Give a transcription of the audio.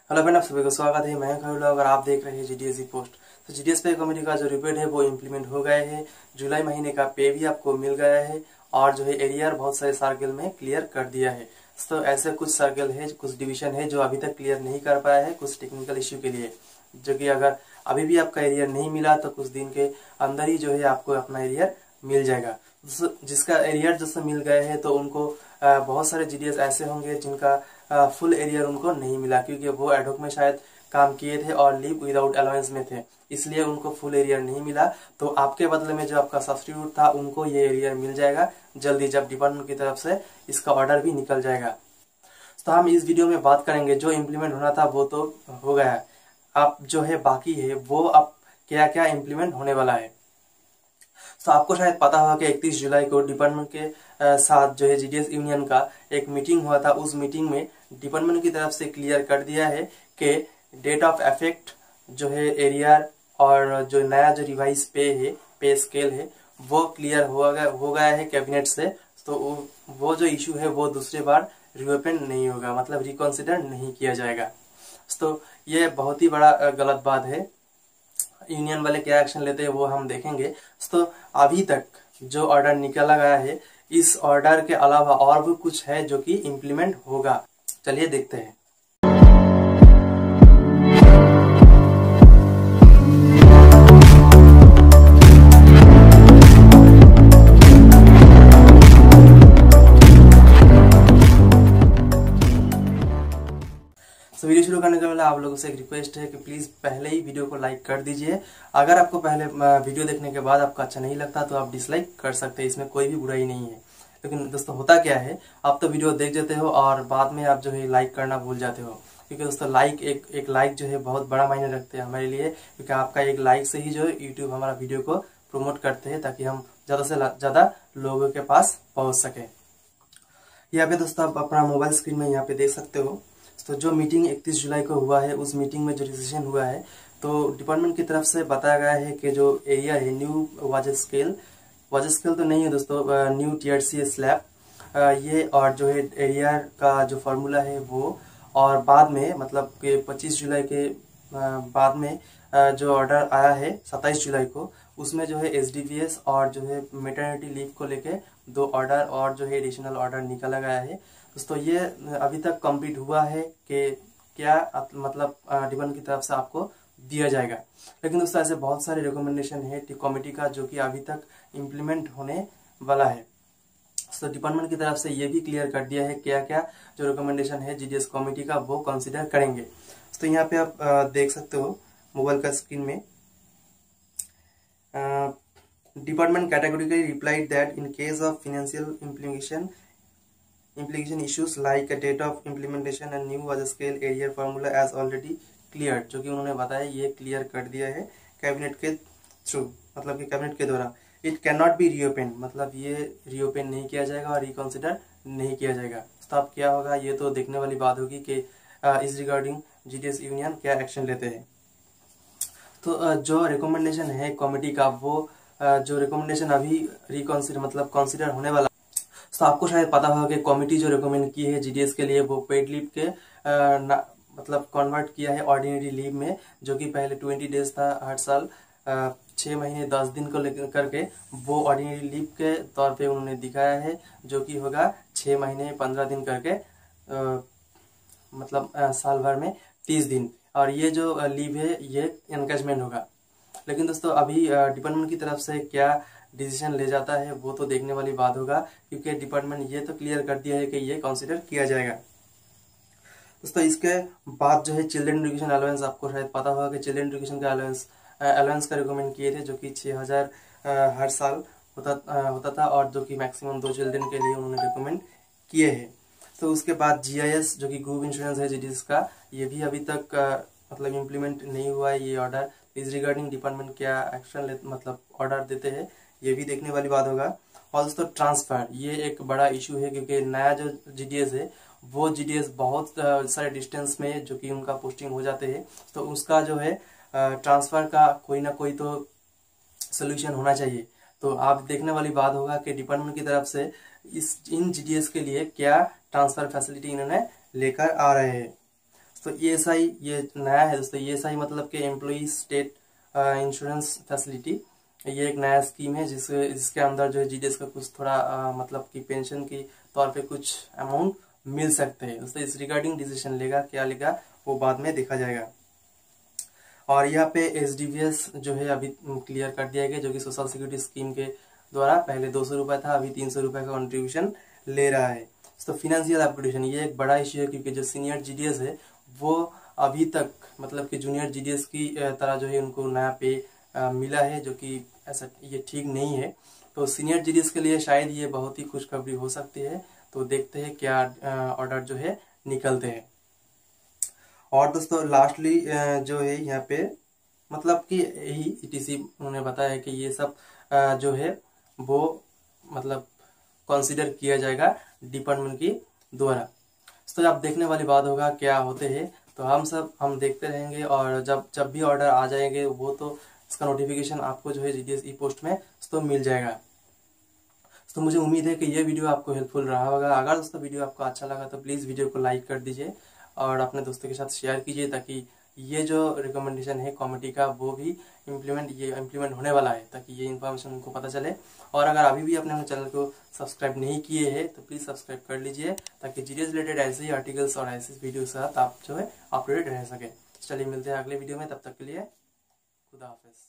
Hello friend, आप सभी का स्वागत है। मैं खरुल, अगर आप देख रहे हैं जीडीएस पोस्ट। तो जीडीएस पे कमेटी का जो रिपेड है वो इम्प्लीमेंट हो गए हैं। जुलाई महीने का पे भी आपको मिल गया है और जो है एरियर बहुत सारे सर्कल में क्लियर कर दिया है। तो ऐसे कुछ सर्कल है, कुछ डिवीजन है जो अभी तक क्लियर नहीं कर पाया है कुछ टेक्निकल इश्यू के लिए, जो कि अगर अभी भी आपका एरियर नहीं मिला तो कुछ दिन के अंदर ही जो है आपको अपना एरियर मिल जाएगा। जिसका एरियर जैसे मिल गए हैं तो उनको बहुत सारे जीडीएस ऐसे होंगे जिनका फुल एरियर उनको नहीं मिला, क्योंकि वो एडहोक में शायद काम किए थे और लीव विदाउट अलाउंस में थे, इसलिए उनको फुल एरियर नहीं मिला। तो आपके बदले में जो आपका सब्स्टिट्यूट था उनको ये एरियर मिल जाएगा जल्दी, जब डिपार्टमेंट की तरफ से इसका ऑर्डर भी निकल जाएगा। तो हम इस वीडियो में बात करेंगे, जो इम्प्लीमेंट होना था वो तो हो गया है, अब जो है बाकी है वो अब क्या क्या इम्प्लीमेंट होने वाला है। तो आपको शायद पता होगा कि 31 जुलाई को डिपार्टमेंट के साथ जो है जीडीएस यूनियन का एक मीटिंग हुआ था। उस मीटिंग में डिपार्टमेंट की तरफ से क्लियर कर दिया है कि डेट ऑफ इफेक्ट जो है एरियर और जो नया जो रिवाइज पे है, पे स्केल है, वो क्लियर हो गया है कैबिनेट से। तो वो जो इशू है वो दूसरी बार रिओपन नहीं होगा, मतलब रिकंसिडर नहीं किया जाएगा। तो ये बहुत ही बड़ा गलत बात है। यूनियन वाले क्या एक्शन लेते हैं वो हम देखेंगे। तो अभी तक जो ऑर्डर निकला गया है, इस ऑर्डर के अलावा और भी कुछ है जो कि इम्प्लीमेंट होगा। चलिए देखते हैं। तो वीडियो शुरू करने के पहले आप लोगों से एक रिक्वेस्ट है कि प्लीज़ पहले ही वीडियो को लाइक कर दीजिए। अगर आपको पहले वीडियो देखने के बाद आपको अच्छा नहीं लगता तो आप डिसलाइक कर सकते हैं, इसमें कोई भी बुराई नहीं है। लेकिन दोस्तों होता क्या है, आप तो वीडियो देख जाते हो और बाद में आप जो है लाइक करना भूल जाते हो, क्योंकि दोस्तों लाइक एक लाइक जो है बहुत बड़ा मायने रखते हैं हमारे लिए, क्योंकि आपका एक लाइक से ही जो है यूट्यूब हमारा वीडियो को प्रमोट करते हैं ताकि हम ज़्यादा से ज़्यादा लोगों के पास पहुँच सकें। यहाँ पे दोस्तों आप अपना मोबाइल स्क्रीन में यहाँ पे देख सकते हो। तो जो मीटिंग 31 जुलाई को हुआ है, उस मीटिंग में जो डिसीजन हुआ है, तो डिपार्टमेंट की तरफ से बताया गया है कि जो एरिया है न्यू वाज स्केल तो नहीं है दोस्तों, न्यू TRCA स्लैब ये, और जो है एरिया का जो फार्मूला है वो, और बाद में मतलब कि 25 जुलाई के बाद में जो ऑर्डर आया है 27 जुलाई को, उसमें जो है SDBS और जो है मैटरनिटी लीव को लेके 2 ऑर्डर और जो है एडिशनल ऑर्डर निकाला गया है। दोस्तों ये अभी तक कंप्लीट हुआ है कि क्या मतलब डिपार्टमेंट की तरफ से आपको दिया जाएगा। लेकिन दोस्तों ऐसे बहुत सारे रिकमेंडेशन है कमेटी का जो कि अभी तक इम्प्लीमेंट होने वाला है। तो डिपार्टमेंट की तरफ से ये भी क्लियर कर दिया है क्या क्या जो रिकमेंडेशन है जीडीएस कमेटी का वो कंसिडर करेंगे। तो यहाँ पे आप देख सकते हो मोबाइल का स्क्रीन में, department categorically replied that in case of financial implication issues like a date of implementation and new was scale area formula as already cleared, जो कि उन्होंने बताया ये क्लियर कर दिया है कैबिनेट के थ्रू, मतलब कि कैबिनेट के द्वारा। It can not be reopen, मतलब ये रीओपन नहीं किया जाएगा और रिकंसिडर नहीं किया जाएगा। तो अब क्या होगा ये तो देखने वाली बात होगी कि इस रिगार्डिंग जीडीएस यूनियन क्या एक्शन लेते हैं। तो जो रिकमेंडेशन है कमेटी का वो जो रिकमेंडेशन अभी रिकंसिडर मतलब कंसिडर होने वाला। तो आपको शायद पता होगा कि कमेटी जो रिकमेंड की है जीडीएस के लिए वो पेड लीव के मतलब कन्वर्ट किया है ऑर्डिनरी लीव में, जो कि पहले 20 डेज था हर साल 6 महीने 10 दिन को लेकर करके, वो ऑर्डिनरी लीव के तौर पे उन्होंने दिखाया है, जो कि होगा 6 महीने 15 दिन करके मतलब साल भर में 30 दिन, और ये जो लीव है ये एनकेजमेंट होगा। लेकिन दोस्तों अभी डिपार्टमेंट की तरफ से क्या डिसीजन ले जाता है वो तो देखने वाली बात होगा, क्योंकि डिपार्टमेंट ये तो क्लियर कर दिया है कि ये कंसीडर किया जाएगा। दोस्तों इसके बाद जो है चिल्ड्रन एजुकेशन अलाउंस, आपको शायद पता होगा कि चिल्ड्रन एजुकेशन का अलाउंस का रिकमेंड किए थे, जो कि 6000 हर साल होता था, और जो कि मैक्सिमम 2 चिल्ड्रन के लिए उन्होंने रिकमेंड किए हैं। तो उसके बाद GIS जो कि ग्रुप इंश्योरेंस है जीडीएस का, ये भी अभी तक मतलब इम्प्लीमेंट नहीं हुआ है ये ऑर्डर। इस रिगार्डिंग डिपार्टमेंट क्या एक्शन मतलब ऑर्डर देते हैं ये भी देखने वाली बात होगा। और दोस्तों ट्रांसफर ये एक बड़ा इशू है, क्योंकि नया जो जीडीएस है वो जीडीएस बहुत सारे डिस्टेंस में जो कि उनका पोस्टिंग हो जाते हैं, तो उसका जो है ट्रांसफर का कोई ना कोई तो सोल्यूशन होना चाहिए। तो आप देखने वाली बात होगा कि डिपार्टमेंट की तरफ से इन जीडीएस के लिए क्या ट्रांसफर फैसिलिटी इन्होंने लेकर आ रहे हैं। तो ESI ये नया है दोस्तों। ESI मतलब कि एम्प्लॉई स्टेट इंश्योरेंस फैसिलिटी, ये एक नया स्कीम है जिसके अंदर जो है GDS का कुछ थोड़ा मतलब कि पेंशन के तौर पे कुछ अमाउंट मिल सकते हैं दोस्तों। इस रिगार्डिंग डिसीजन लेगा, क्या लेगा वो बाद में देखा जाएगा। और यहाँ पे SDBS जो है अभी क्लियर कर दिया गया, जो कि सोशल सिक्योरिटी स्कीम के द्वारा पहले 200 रुपये था, अभी 300 रुपये का कंट्रीब्यूशन ले रहा है। तो फिनेंशियल अपग्रेडेशन ये एक बड़ा इश्यू है, क्योंकि जो सीनियर GDS है वो अभी तक मतलब कि जूनियर GDS की तरह जो है उनको नया पे मिला है, जो कि ऐसा ये ठीक नहीं है। तो सीनियर GDS के लिए शायद ये बहुत ही खुशखबरी हो सकती है। तो देखते हैं क्या ऑर्डर जो है निकलते हैं। और दोस्तों लास्टली जो है यहाँ पे मतलब कि यही ETC उन्होंने बताया है कि ये सब जो है वो मतलब कंसीडर किया जाएगा डिपार्टमेंट की द्वारा। तो अब देखने वाली बात होगा क्या होते हैं। तो हम देखते रहेंगे, और जब भी ऑर्डर आ जाएंगे वो तो इसका नोटिफिकेशन आपको जो है GDS ई पोस्ट में तो मिल जाएगा। तो मुझे उम्मीद है कि ये वीडियो आपको हेल्पफुल रहा होगा। अगर दोस्तों वीडियो आपको अच्छा लगा तो प्लीज़ वीडियो को लाइक कर दीजिए और अपने दोस्तों के साथ शेयर कीजिए, ताकि ये जो रिकमेंडेशन है कमेटी का वो भी इम्प्लीमेंट होने वाला है, ताकि ये इन्फॉर्मेशन उनको पता चले। और अगर अभी भी अपने चैनल को सब्सक्राइब नहीं किए हैं तो प्लीज़ सब्सक्राइब कर लीजिए, ताकि GDS रिलेटेड ऐसे ही आर्टिकल्स और ऐसे वीडियो के साथ आप जो है अपडेटेड रह सके। चलिए मिलते हैं अगले वीडियो में, तब तक के लिए खुदा हाफिज़।